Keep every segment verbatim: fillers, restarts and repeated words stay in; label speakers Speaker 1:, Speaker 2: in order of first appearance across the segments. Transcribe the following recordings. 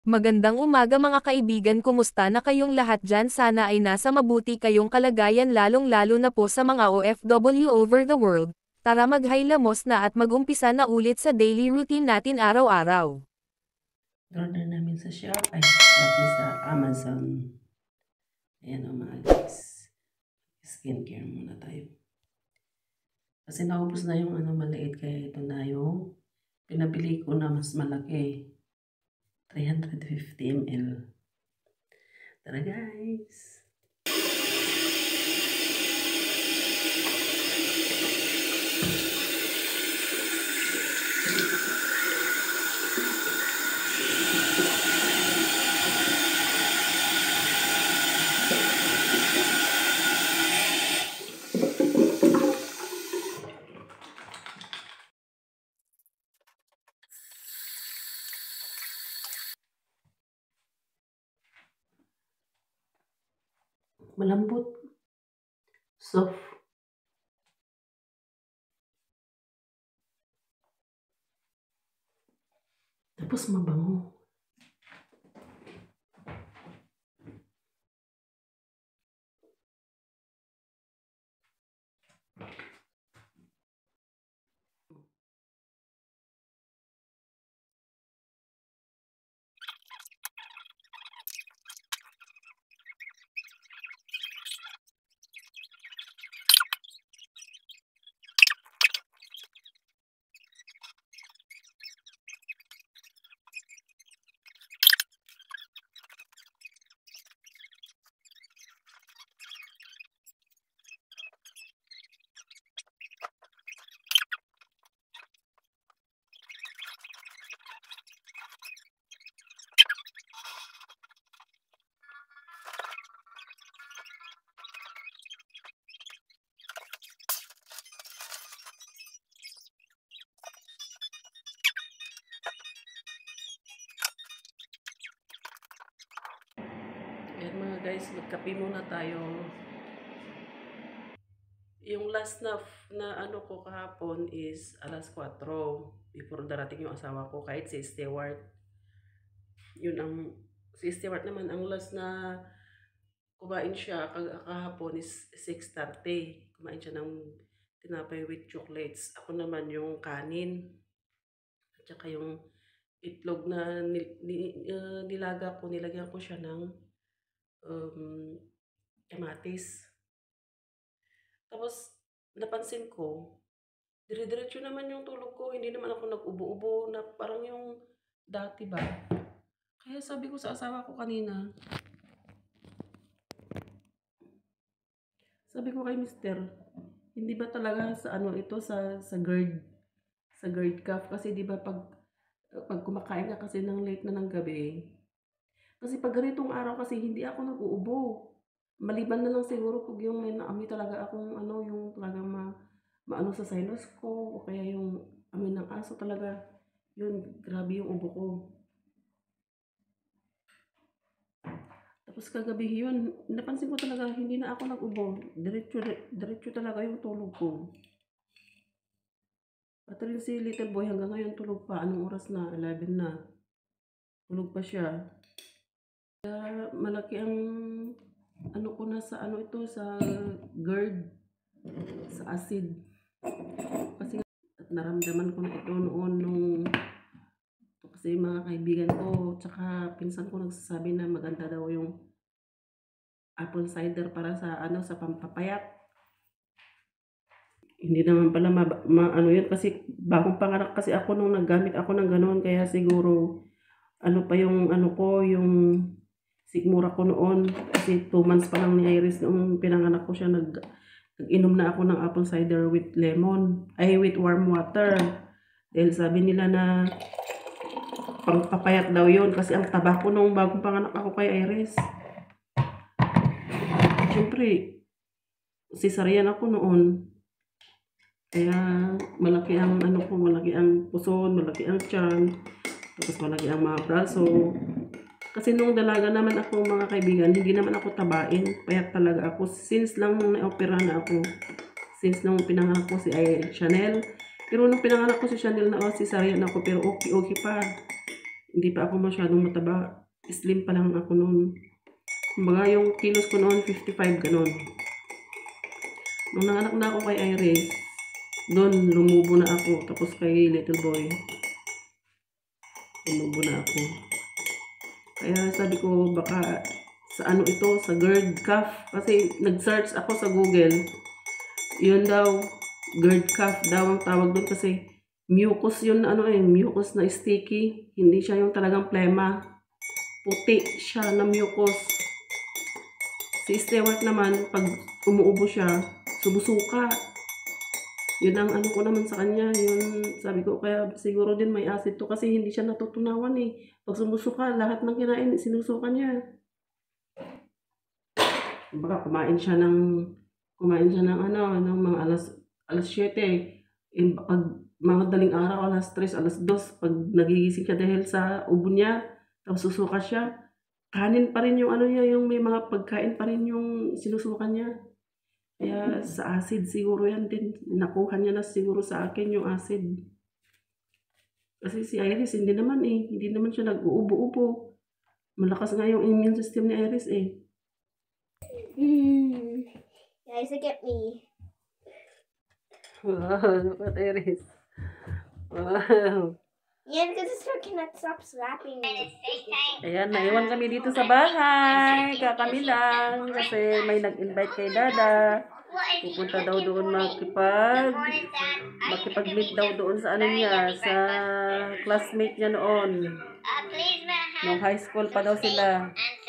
Speaker 1: Magandang umaga mga kaibigan, kumusta na kayong lahat dyan? Sana ay nasa mabuti kayong kalagayan, lalong-lalo na po sa mga O F W over the world. Tara maghailamos na at mag-umpisa na ulit sa daily routine natin araw-araw.
Speaker 2: Order namin sa shop, ay natin sa Amazon. Ayan o mga guys. Skincare muna tayo. Kasi naubos na yung ano maliit, kaya ito na yung pinabili ko na mas malaki. three hundred fifty milliliters. Tara guys! Malambot. Soft. Tapos mabango. Ayan mga guys, magkape muna tayo. Yung last na, na ano ko kahapon is alas kwatro. Before darating yung asawa ko, kahit si Stewart. Yun ang, si Stewart naman ang last na kumain siya kag- kahapon is six thirty. Kumain siya ng tinapay with chocolates. Ako naman yung kanin. At saka yung itlog na nil, ni, uh, nilaga ko, nilagyan ko siya ng um, kamatis. Tapos, napansin ko, dire-diretso naman yung tulog ko. Hindi naman ako nag-ubo-ubo na parang yung dati ba. Kaya sabi ko sa asawa ko kanina, sabi ko kay mister, hindi ba talaga sa ano ito, sa, sa GERD, sa GERD cough? Kasi di ba pag, pag kumakain ka kasi ng late na ng gabi, kasi pag ganitong araw kasi hindi ako nag-uubo. Maliban na lang siguro pag yung may naamoy talaga akong ano, yung talagang ma, maano sa sinus ko, o kaya yung amoy ng aso talaga. Yun, grabe yung ubo ko. Tapos kagabi yun, napansin ko talaga hindi na ako nag-ubo. Diretso, diretso talaga yung tulog ko. At rin si little boy hanggang ngayon tulog pa. Anong oras na? eleven na. Tulog pa siya. Kaya malaki ang ano ko na sa ano ito, sa GERD, sa acid. Kasi at naramdaman ko na ito noon nung kasi mga kaibigan ko tsaka pinsan ko nagsasabi na maganda daw yung apple cider para sa ano, sa pampapayat. Hindi naman pala ma, ma ano yun, kasi bagong panganak kasi ako nung naggamit ako ng ganoon, kaya siguro ano pa yung ano ko, yung sigmura ko noon, kasi two months pa lang ni Iris nung pinanganak ko siya. Nag, nag-inom na ako ng apple cider with lemon, ay with warm water. Dahil sabi nila na pangpapayat daw yun, kasi ang taba ko nung bagong panganak ako kay Iris. Siyempre, cesarean ako noon. Kaya malaki ang ano ko, malaki ang puson, malaki ang tiyan, tapos malaki ang mga braso. Kasi nung dalaga naman ako mga kaibigan, hindi naman ako tabain. Payat talaga ako. Since lang nung na-opera na ako. Since nung pinanganak ko si ay, Chanel. Pero nung pinanganak ko si Chanel na oh, cesarean ako, pero okay, okay pa. Hindi pa ako masyadong mataba. Slim pa lang ako noon. Kumbaga yung kilos ko noon, fifty-five, ganun. Nung nanganak na ako kay Iris, doon lumubo na ako. Tapos kay little boy, lumubo na ako. Kaya sabi ko, baka sa ano ito, sa GERD cough. Kasi nag-search ako sa Google. Yun daw, GERD cough daw ang tawag doon kasi mucus yun, ano eh, mucus na sticky. Hindi siya yung talagang plema. Puti siya na mucus. Si Stewart naman, pag umuubo siya, sumusuka. Yun ang ano ko naman sa kanya. Yun, sabi ko, kaya siguro din may acid to kasi hindi siya natutunawan eh. Pag sumusuka, lahat ng kinain, sinusuka niya. Baka kumain siya ng, kumain siya ng ano, ng mga alas, alas siyete. In, pag mga daling araw, alas tres, alas dos, pag nagigising siya dahil sa ubo niya, tapos susuka siya, kanin pa rin yung ano niya, yung may mga pagkain pa rin yung sinusukan niya. Kaya sa acid siguro yan din. Nakuha niya na siguro sa akin yung acid. Kasi si Iris hindi naman eh. Hindi naman siya nag-uubo-ubo. Malakas nga yung immune system ni Iris eh.
Speaker 3: Mm. Guys, look at me.
Speaker 2: Wow, look at Iris. Wow.
Speaker 3: Yeah, because this one cannot stop slapping me.
Speaker 2: Ayan, naiwan kami dito sa bahay. Kami lang. Kasi may nag-invite kay Dada. Pupunta daw doon makipag makipag-meet daw doon sa ano niya, sa classmate niya noon. Nung high school pa daw sila.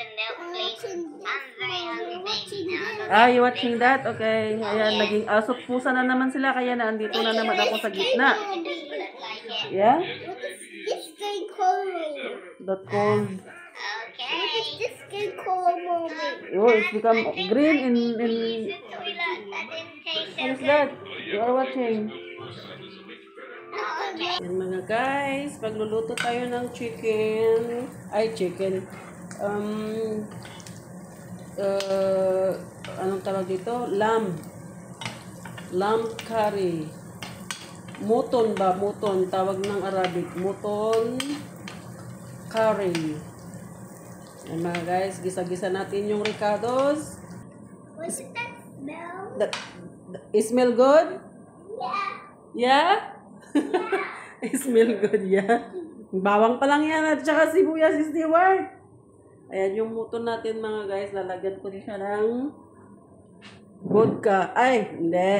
Speaker 2: Ah, you watching that? Okay. Ayan, naging aso pusa na naman sila. Kaya na andito na naman ako sa gitna. Yeah?
Speaker 3: This game coloring.
Speaker 2: That cold.
Speaker 3: Look at this game color moment.
Speaker 2: Oh, it's become green in in. What is that? You are watching. Yan mga guys, pagluluto tayo ng chicken. Ay, chicken. Um, uh, anong tawag dito? Lamb. Lamb curry. Muton ba? Muton. Tawag ng Arabic. Muton curry. Yan mga guys, gisa-gisa natin yung ricados.
Speaker 3: What's that smell?
Speaker 2: That, that, it smell good?
Speaker 3: Yeah.
Speaker 2: Yeah? It smell good, yeah. Bawang pa lang yan at saka sibuyas, Stewart. Ayan yung muton natin mga guys. Lalagyan ko din siya ng vodka. Ay, hindi.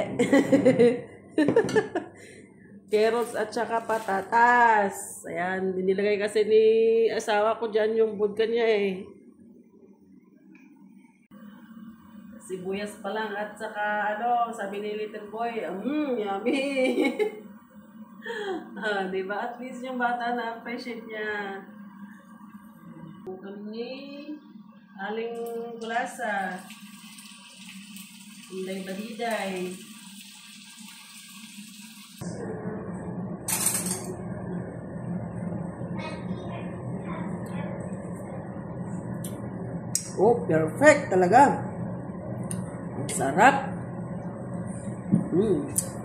Speaker 2: Carrots at saka patatas. Ayan, dinilagay kasi ni asawa ko dyan yung vodka niya eh. Sibuyas pa lang at saka ano, sabi ni little boy, mmm, yummy. Ah, diba? At least yung bata na appreciate niya. Bukan ni Aling Kulasa. Inday Badiday. Oh, perfect talaga. Sarap. Mm.